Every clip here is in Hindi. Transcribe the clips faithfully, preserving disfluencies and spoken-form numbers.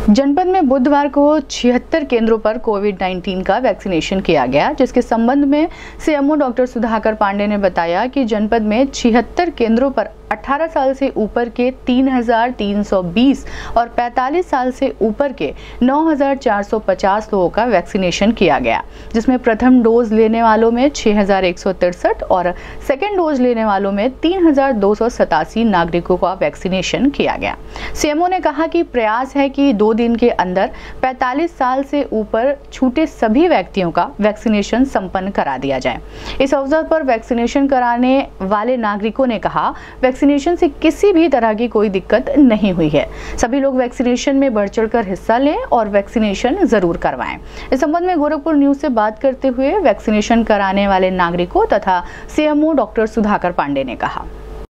जनपद में बुधवार को छिहत्तर केंद्रों पर कोविड उन्नीस का वैक्सीनेशन किया गया, जिसके संबंध में सीएमओ डॉक्टर सुधाकर पांडे ने बताया कि जनपद में छिहत्तर केंद्रों पर अठारह साल से ऊपर के तीन हज़ार तीन सौ बीस और पैंतालीस साल से ऊपर के नौ हज़ार चार सौ पचास लोगों का वैक्सीनेशन किया गया, जिसमें प्रथम डोज लेने वालों में छह हज़ार एक सौ तिरसठ और सेकेंड डोज लेने वालों में तीन हज़ार दो सौ सतासी नागरिकों का वैक्सीनेशन किया गया। सीएमओ ने कहा कि प्रयास है कि दो दिन के अंदर पैंतालीस साल से ऊपर छूटे सभी व्यक्तियों का वैक्सीनेशन संपन्न करा दिया जाए। इस अवसर पर वैक्सीनेशन कराने वाले नागरिकों ने कहा, वैक्सीनेशन से किसी भी तरह की कोई दिक्कत नहीं हुई है। सभी लोग वैक्सीनेशन में बढ़ चढ़कर हिस्सा लें और वैक्सीनेशन जरूर करवाएं। इस संबंध में गोरखपुर न्यूज से बात करते हुए वैक्सीनेशन कराने वाले नागरिकों तथा सीएमओ डॉक्टर सुधाकर पांडे ने कहा,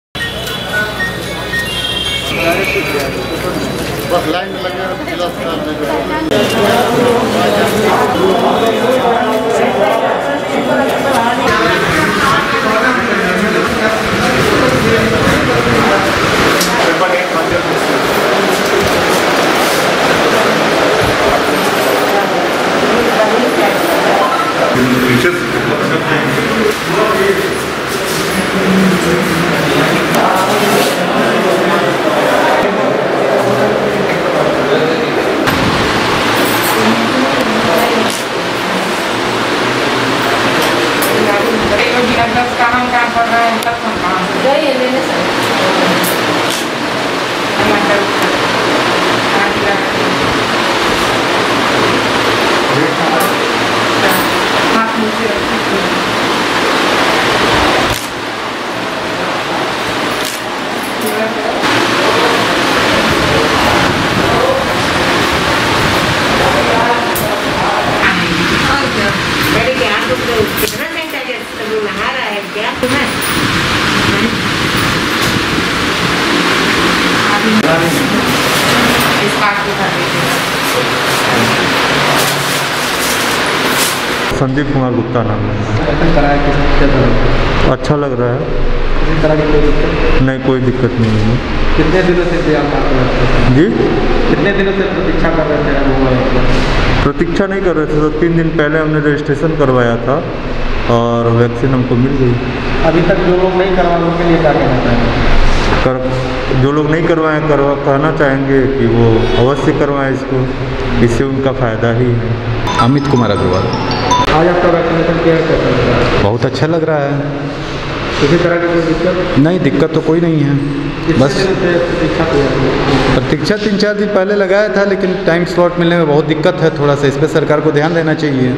बस लाइन में लगे काम काम कर रहे हैं तब हम काम जाइए लेने से हाथ नीचे बड़ी ज्ञान तो कितना महंगा जैसे नहा रहा है क्या तुम्हें इस बात को कर संदीप कुमार गुप्ता नाम है। अच्छा लग रहा है, किसी तरह की कोई दिक्कत नहीं, कोई दिक्कत नहीं है। कितने दिनों से थे आप जी कितने दिनों से प्रतीक्षा कर रहे थे? प्रतीक्षा नहीं कर रहे थे, तो तीन दिन पहले हमने रजिस्ट्रेशन करवाया था और वैक्सीन हमको मिल गई। अभी तक जो लोग नहीं करवाए उनके लिए क्या कहना चाहेंगे? कर जो लोग नहीं करवाएं करवा कहना चाहेंगे कि वो अवश्य करवाएं इसको, इससे उनका फ़ायदा ही है। अमित कुमार अग्रवाल। आज आपका वैक्सीनेशन किया है, बहुत अच्छा लग रहा है। किसी तरह की कोई दिक्कत नहीं, दिक्कत तो कोई नहीं है। बस प्रतीक्षा प्रतीक्षा तीन चार दिन पहले लगाया था, लेकिन टाइम स्लॉट मिलने में बहुत दिक्कत है। थोड़ा सा इस पर सरकार को ध्यान देना चाहिए।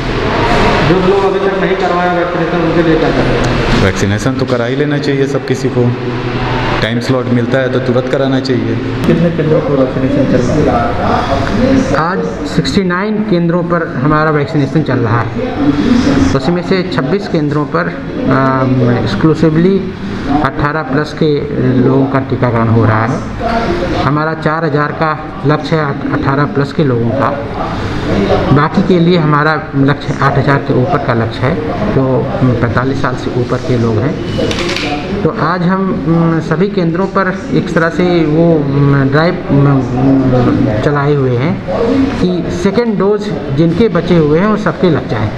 जो लोग अभी तक नहीं करवाए वैक्सीनेशन उनके लिए क्या करें? वैक्सीनेशन तो करा ही लेना चाहिए सब किसी को। टाइम स्लॉट मिलता है तो तुरंत कराना चाहिए। कितने केंद्रों पर वैक्सीनेशन चल रहा है? आज उनहत्तर केंद्रों पर हमारा वैक्सीनेशन चल रहा है। उसमें से छब्बीस केंद्रों पर एक्सक्लूसिवली अठारह प्लस के लोगों का टीकाकरण हो रहा है। हमारा चार हज़ार का लक्ष्य है अठारह प्लस के लोगों का। बाकी के लिए हमारा लक्ष्य आठ हज़ार के ऊपर का लक्ष्य है, जो पैंतालीस साल से ऊपर के लोग हैं। तो आज हम सभी केंद्रों पर एक तरह से वो ड्राइव चलाए हुए हैं कि सेकेंड डोज जिनके बचे हुए हैं वो सबके लग जाएं,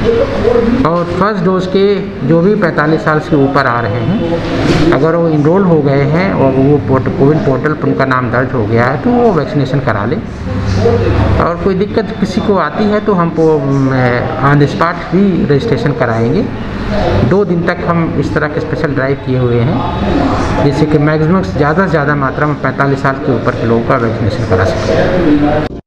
और फर्स्ट डोज के जो भी पैंतालीस साल से ऊपर आ रहे हैं, अगर वो इनरोल हो गए हैं और वो कोविन पोर्टल पर उनका नाम दर्ज हो गया है तो वो वैक्सीनेशन करा लें। और कोई दिक्कत किसी को आती है तो हम ऑन द स्पॉट भी रजिस्ट्रेशन कराएंगे। दो दिन तक हम इस तरह के स्पेशल ड्राइव किए हुए हैं, जिससे कि मैक्सिमम ज़्यादा से ज़्यादा मात्रा में पैंतालीस साल के ऊपर के लोगों का वैक्सीनेशन करा सकें।